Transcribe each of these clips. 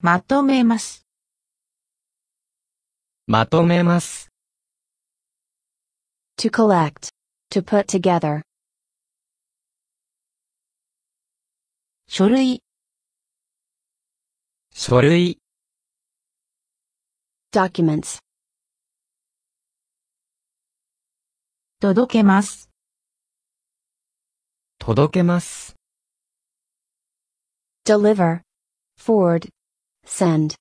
まとめます。 まとめます。 To collect. To put together. 書類。 書類。 Documents. 届けます。 届けます。 Deliver. Forward. Send.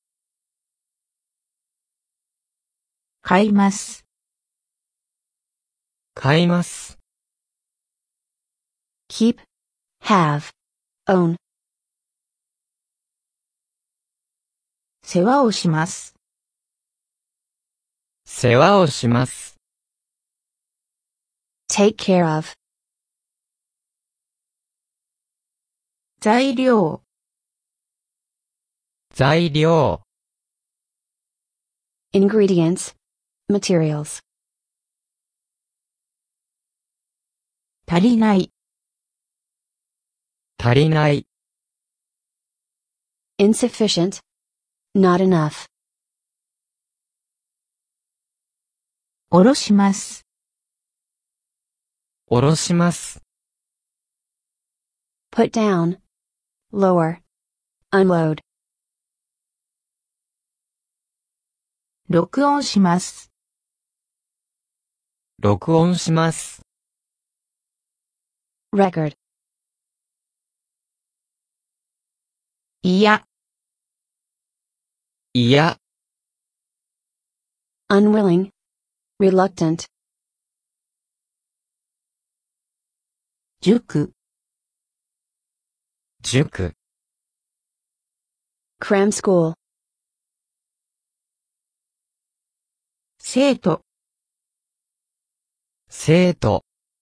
買います。 買います。 Keep. Have. Own. 世話をします。 世話をします。 Take care of. 材料。 材料。 Ingredients. Materials. 足りない。 足りない。 Insufficient. Not enough. おろします。 おろします。 Put down. Lower. Unload. 録音します。 録音します。 Record. いや。 いや。 Unwilling. Reluctant. 塾。 塾。 Cram school. 生徒。 生徒。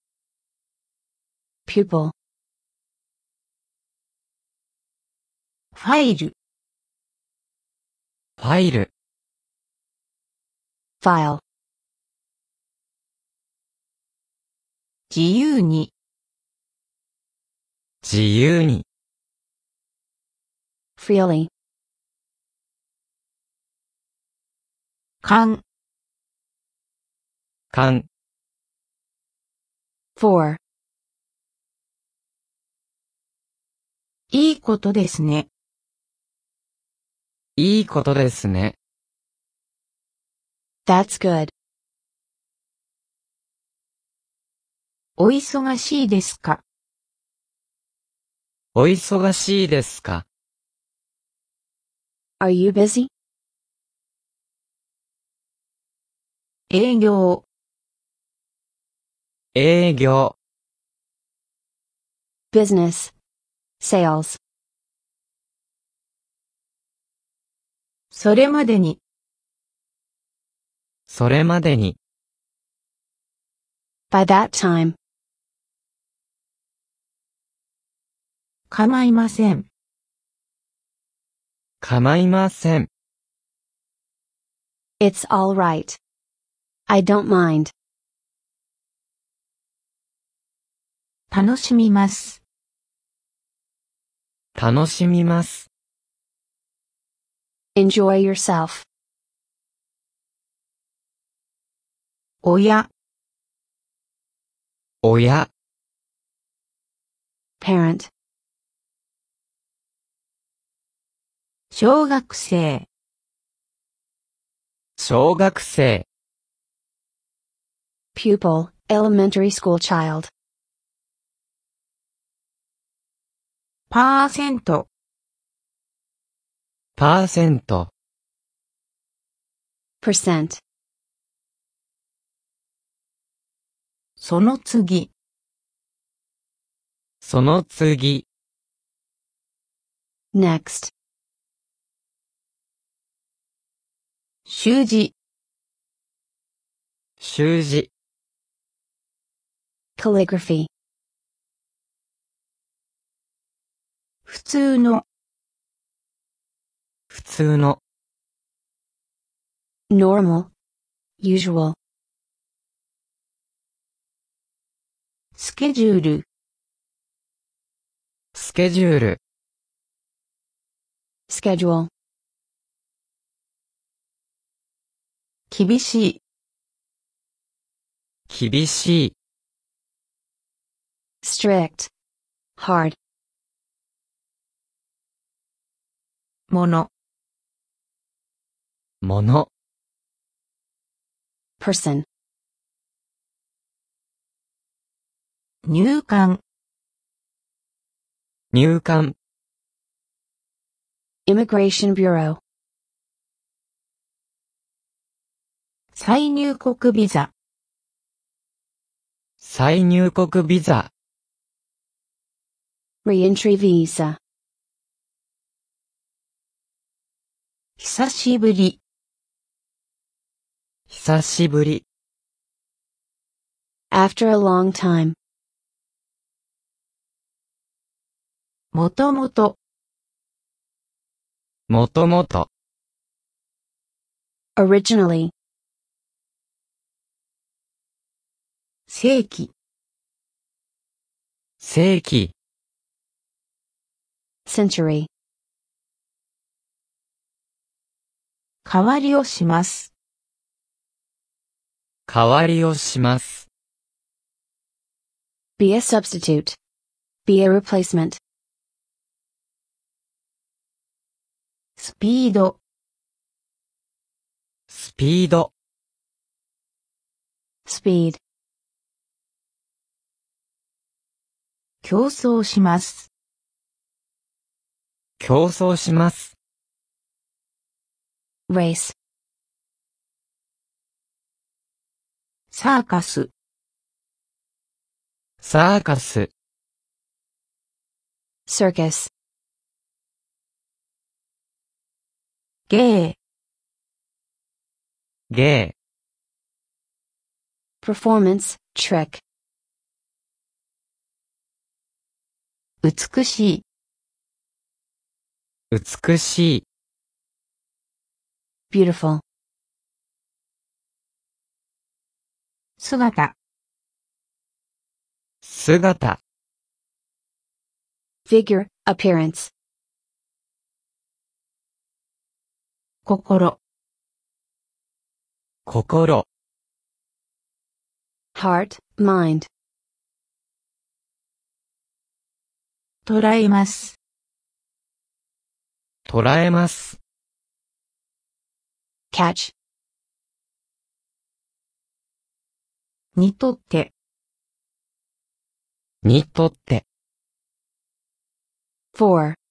Pupil. ファイル。 ファイル。 File. 自由に。 自由に。 Freely. 勘。 勘。 For. いいことですね。 いいことですね。 That's good. お忙しいですか？ お忙しいですか？ Are you busy? 営業。 営業。 Business. Sales. それまでに。 それまでに。 By that time. 構いません。 構いません。 It's all right. I don't mind. 楽しみます。 楽しみます。 Enjoy yourself. 親。 親。 Parent. 小学生。 小学生。 Pupil. Elementary school child. パーセント。 パーセント。 Percent. その次。 その次。 Next. 習字。 習字。 Calligraphy. 普通の。 普通の。 Normal. Usual. スケジュール。 スケジュール。 schedule, 厳しい、 厳しい、 strict, hard, もの、 もの、 person, 入管、 入管、 immigration bureau, 再入国ビザ、 再入国ビザ、 re-entry visa, 久しぶり、 久しぶり、 after a long time, もともと、 もともと、 originally, 世紀、 世紀、 century, 代わりをします。 代わりをします。 be a substitute, be a replacement, スピード、 スピード、 speed, 競争します。 競争します。 race, サーカス、 サーカス、 circus, 芸、 芸、 performance, trick, 美しい、 美しい、 beautiful, 姿、 姿、 figure, appearance, 心、 心、 heart, mind, 捉えます。 捉えます。 catch, にとって、 にとって、 for,